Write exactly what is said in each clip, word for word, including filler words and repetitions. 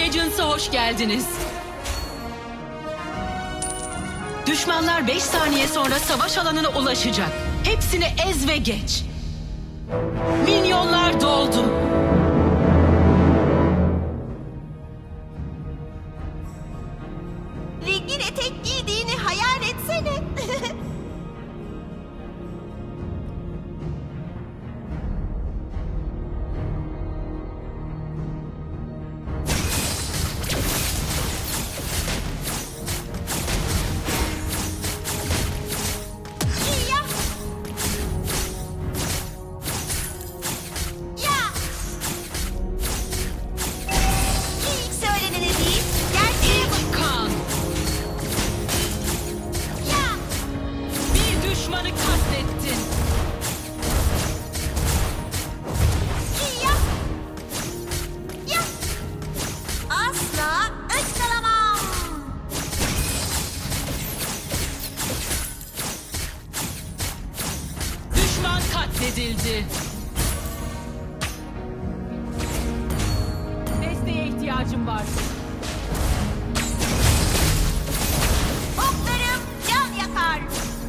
Legends'a hoş geldiniz. Düşmanlar beş saniye sonra savaş alanına ulaşacak. Hepsini ez ve geç. Minyonlar doldu. Ringin etek giydiğini hayal etsene. Edildi. Desteğe ihtiyacım var. Oklarım can yakar.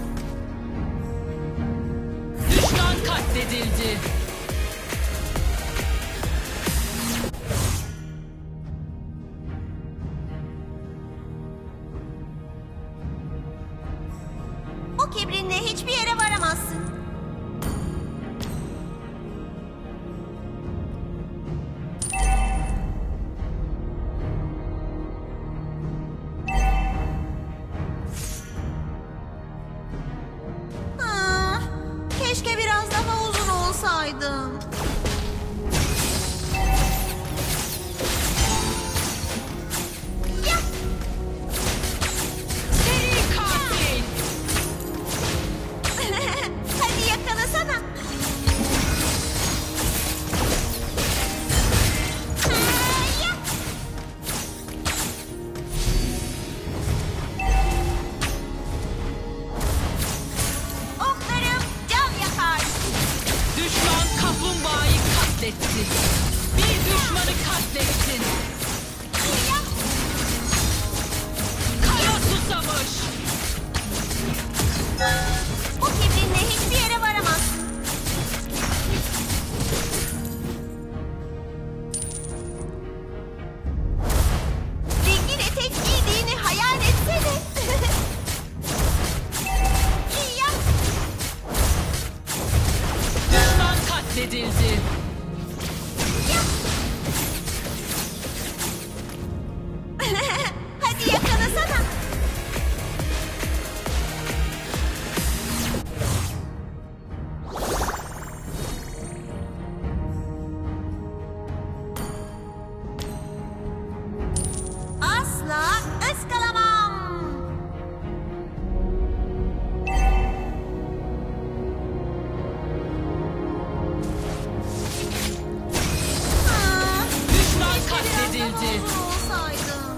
Düşman katledildi. O kibrinle hiçbir yere varamazsın. Keşke biraz daha uzun olsaydım. Ya. Seri katil. Hadi yakalasana. Ya. Oklarım can yakar. Düşman kaplumbağayı katletti. Bir düşmanı katlettin. Ya. Kara susamış. O kibrinle hiçbir yere varamazsın. Ringin etek giydiğini hayal etsene. Ya. Düşman katledildi. Ya. Hadi yakalasana. Asla ıskalamam. Ha, Düşman keşke biraz daha katledildi. uzun olsaydım.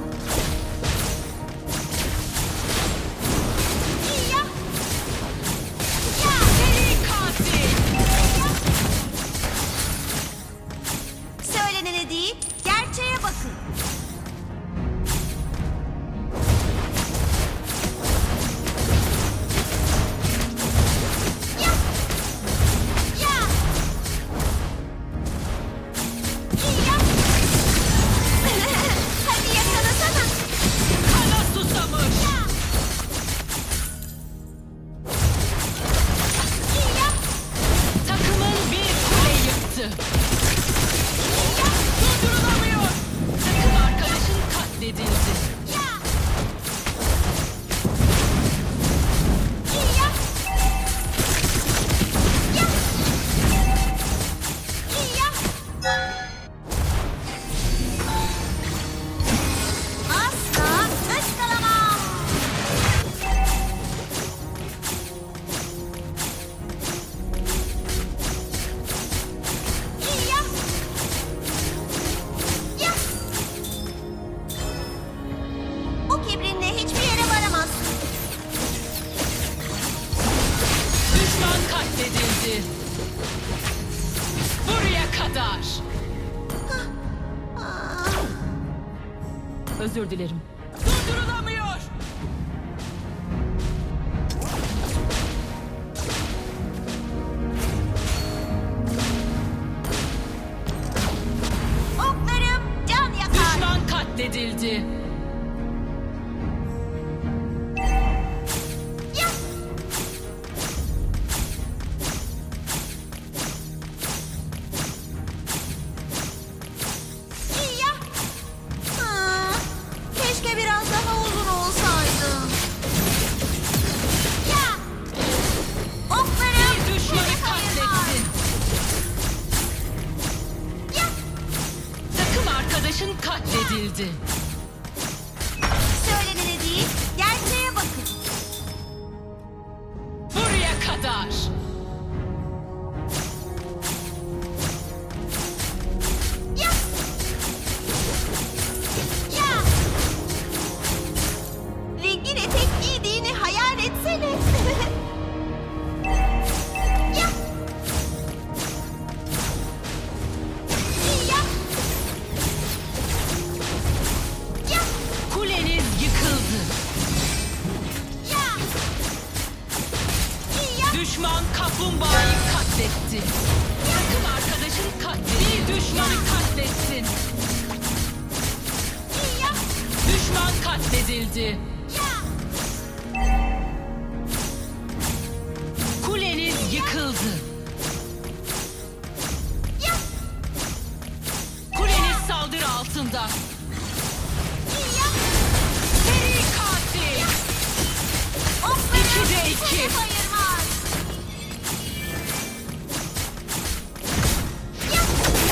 Ya. Ya. Seri katil. Söylenene değil, gerçeğe bakın. Ya. Ya. Ya. Hadi yakalasana. Kana susamış. Ya. Ya. Takımın bir kule yıktı. Durdurulamıyor. Takım arkadaşın katledildi. Ya. Ya. Ya. Ya. Asla ıskalamam. Ya. Ya. Özür dilerim. Durdurulamıyor. Oklarım can yakar. Düşman katledildi. Ya. Ya. Ha, keşke biraz daha uzun olsaydı. Ya. Oklarım Bir düşmanı sizi kayırmaz. katlettin. Ya. Takım arkadaşın katledildi. Söylenene değil, gerçeğe bakın. Buraya kadar. Ya. Ya. Rengin etek giydiğini hayal etsene. Ya. Ya. Ya. Kuleniz yıkıldı. Ya. Ya. Düşman kaplumbağayı katletti. Takım arkadaşın katledildi. Bir düşmanı katlettin. Ya. Düşman katledildi. Ya. Kuleniz yıkıldı. Ya. Kuleniz saldırı altında. Ya. Seri katil. Oklarım İkide iki. sizi kayırmaz. Ya.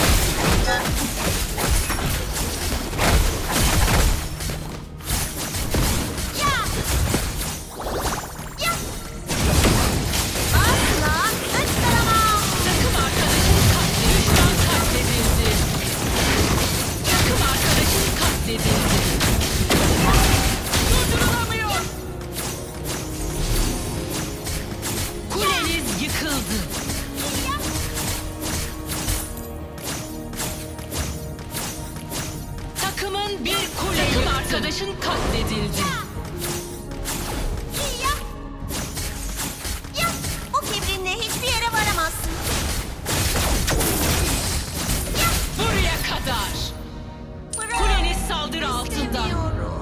Ya. Ya. Asla ısıramam. Takım arkadaşın katledildi. Düşman katledildi. Takım arkadaşın katledildi. Durdurulamıyor. Kuleniz yıkıldı. Ya. Takımın bir kule Takım arkadaşın katledildi. Ya. Ya. Bu kibrinle hiçbir yere varamazsın. Ya. Buraya kadar. Bırak. Kuleniz saldırı altında. İstemiyorum.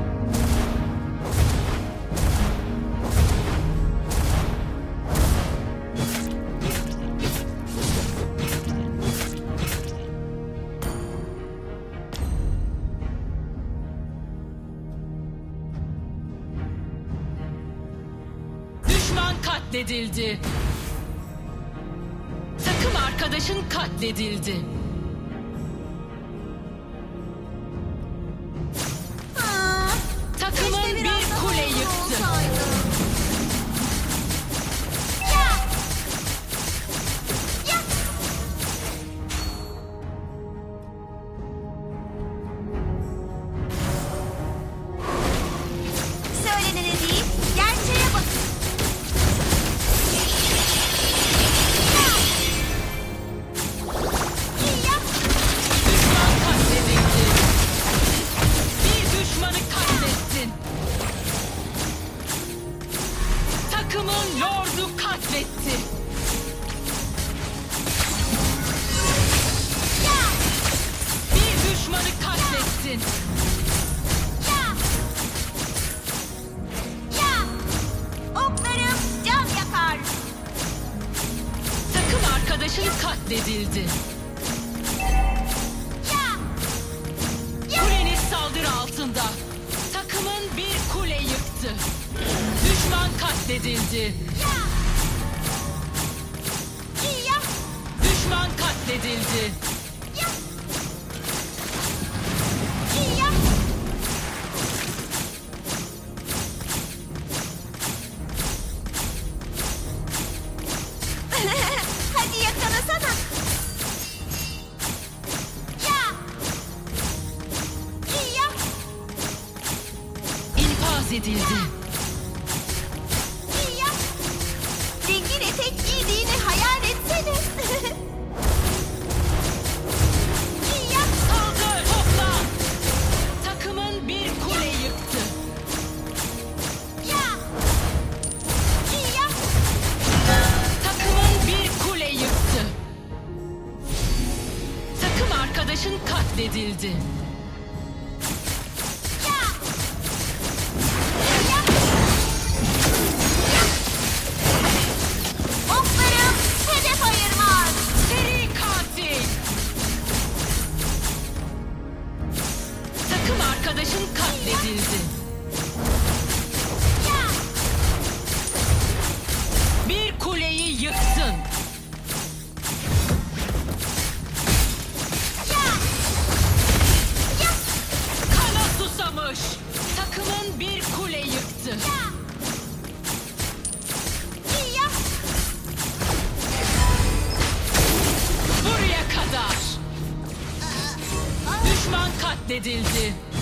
Düşman katledildi. Takım arkadaşın katledildi. Ha, Takımın keşke biraz bir daha kule uzun yıktı. olsaydı. Ya. Ya. Söylenene değil, gerçeğe bakın. Ya. Ya. Düşman katledildi. Bir düşmanı katlettin. Takımın lordu katletti. Ya. Bir düşmanı katlettin. Ya. Ya. Oklarım can yakar. Takım arkadaşın katledildi. Ya. Ya. Kuleniz saldırı altında. Takımın bir kule yıktı. Düşman katledildi. Ya. Ya. Düşman katledildi. Ya. Ya. Hadi yakalasana. Ya. Ya. İnfaz edildi. Ya. Rengin etek giydiğini hayal etsene. Ya. Saldır toplan. Takımın bir arkadaşın katledildi. Ya! Ya! Ya! Oklarım hedef ayırmaz. Seri katil. Takım arkadaşın katledildi. Ya! Bir kuleyi yıktın. Ya! Ya! Kana susamış. Takımın bir kule yıktı. Ya! Ya! Buraya kadar. Aa! Düşman katledildi.